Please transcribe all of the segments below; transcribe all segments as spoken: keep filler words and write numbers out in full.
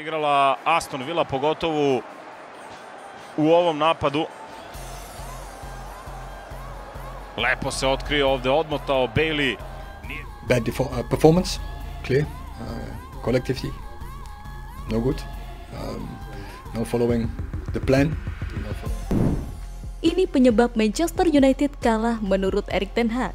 igrala Aston Villa, pogotovo u ovom napadu. Lepo se otkrio ovde, odmotao Bailey. Bad uh, performance, clear. Uh, collectively, no good. Um, no following the plan. No follow Ini penyebab Manchester United kalah menurut Erik ten Hag.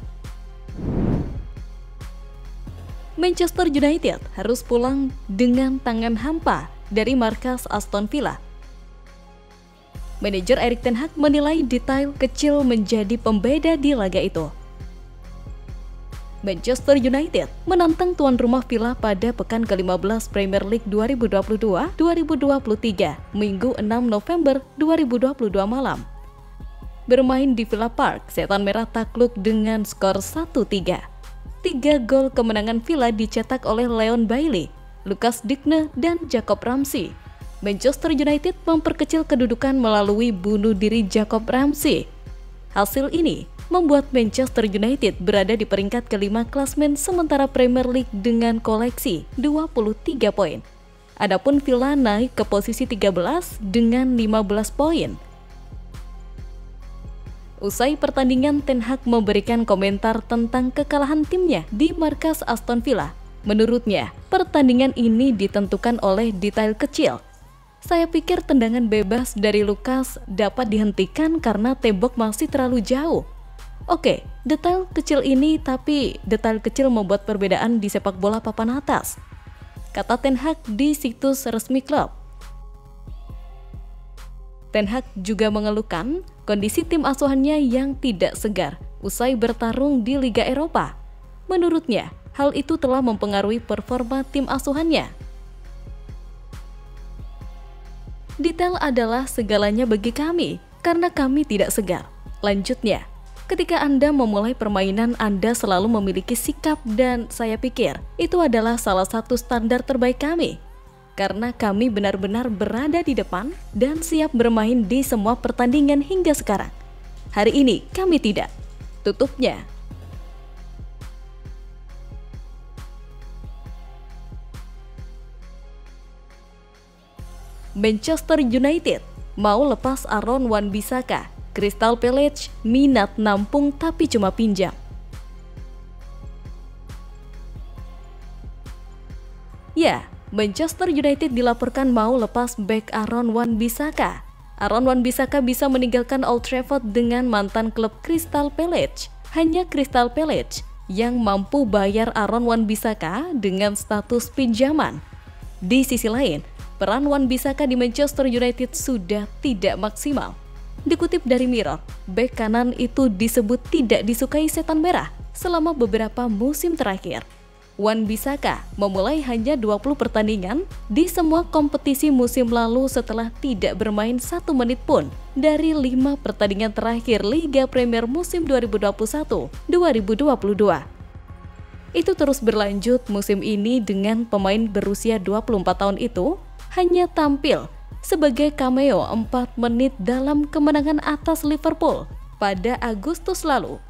Manchester United harus pulang dengan tangan hampa dari markas Aston Villa. Manajer Erik ten Hag menilai detail kecil menjadi pembeda di laga itu. Manchester United menantang tuan rumah Villa pada pekan ke lima belas Premier League dua ribu dua puluh dua dua ribu dua puluh tiga, Minggu enam November dua ribu dua puluh dua malam. Bermain di Villa Park, Setan Merah takluk dengan skor satu tiga. Tiga gol kemenangan Villa dicetak oleh Leon Bailey, Lucas Digne, dan Jacob Ramsey. Manchester United memperkecil kedudukan melalui bunuh diri Jacob Ramsey. Hasil ini membuat Manchester United berada di peringkat kelima klasmen sementara Premier League dengan koleksi dua puluh tiga poin. Adapun Villa naik ke posisi tiga belas dengan lima belas poin. Usai pertandingan, Ten Hag memberikan komentar tentang kekalahan timnya di markas Aston Villa. Menurutnya, pertandingan ini ditentukan oleh detail kecil. Saya pikir tendangan bebas dari Lucas dapat dihentikan karena tembok masih terlalu jauh. Oke, detail kecil ini, tapi detail kecil membuat perbedaan di sepak bola papan atas, kata Ten Hag di situs resmi klub. Ten Hag juga mengeluhkan kondisi tim asuhannya yang tidak segar usai bertarung di Liga Eropa. Menurutnya, hal itu telah mempengaruhi performa tim asuhannya. Detail adalah segalanya bagi kami, karena kami tidak segar. Lanjutnya, ketika Anda memulai permainan, Anda selalu memiliki sikap dan saya pikir itu adalah salah satu standar terbaik kami. Karena kami benar-benar berada di depan dan siap bermain di semua pertandingan hingga sekarang. Hari ini kami tidak. Tutupnya. Manchester United mau lepas Aaron Wan-Bissaka. Crystal Palace minat nampung tapi cuma pinjam. Ya, Manchester United dilaporkan mau lepas bek Aaron Wan-Bissaka. Aaron Wan-Bissaka bisa meninggalkan Old Trafford dengan mantan klub Crystal Palace. Hanya Crystal Palace yang mampu bayar Aaron Wan-Bissaka dengan status pinjaman. Di sisi lain, peran Wan-Bissaka di Manchester United sudah tidak maksimal. Dikutip dari Mirror, bek kanan itu disebut tidak disukai Setan Merah selama beberapa musim terakhir. Wan-Bissaka memulai hanya dua puluh pertandingan di semua kompetisi musim lalu setelah tidak bermain satu menit pun dari lima pertandingan terakhir Liga Premier musim dua ribu dua puluh satu dua ribu dua puluh dua. Itu terus berlanjut musim ini dengan pemain berusia dua puluh empat tahun itu hanya tampil sebagai cameo empat menit dalam kemenangan atas Liverpool pada Agustus lalu.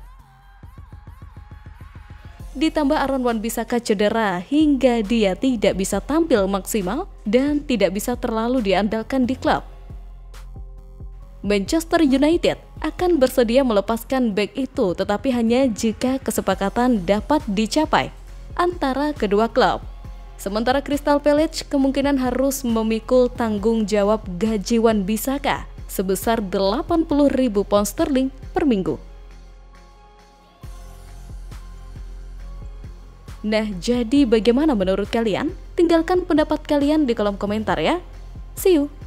Ditambah Aaron Wan-Bissaka cedera hingga dia tidak bisa tampil maksimal dan tidak bisa terlalu diandalkan di klub. Manchester United akan bersedia melepaskan bek itu tetapi hanya jika kesepakatan dapat dicapai antara kedua klub. Sementara Crystal Palace kemungkinan harus memikul tanggung jawab gaji Wan-Bissaka sebesar delapan puluh ribu pound sterling per minggu. Nah, jadi bagaimana menurut kalian? Tinggalkan pendapat kalian di kolom komentar ya. See you!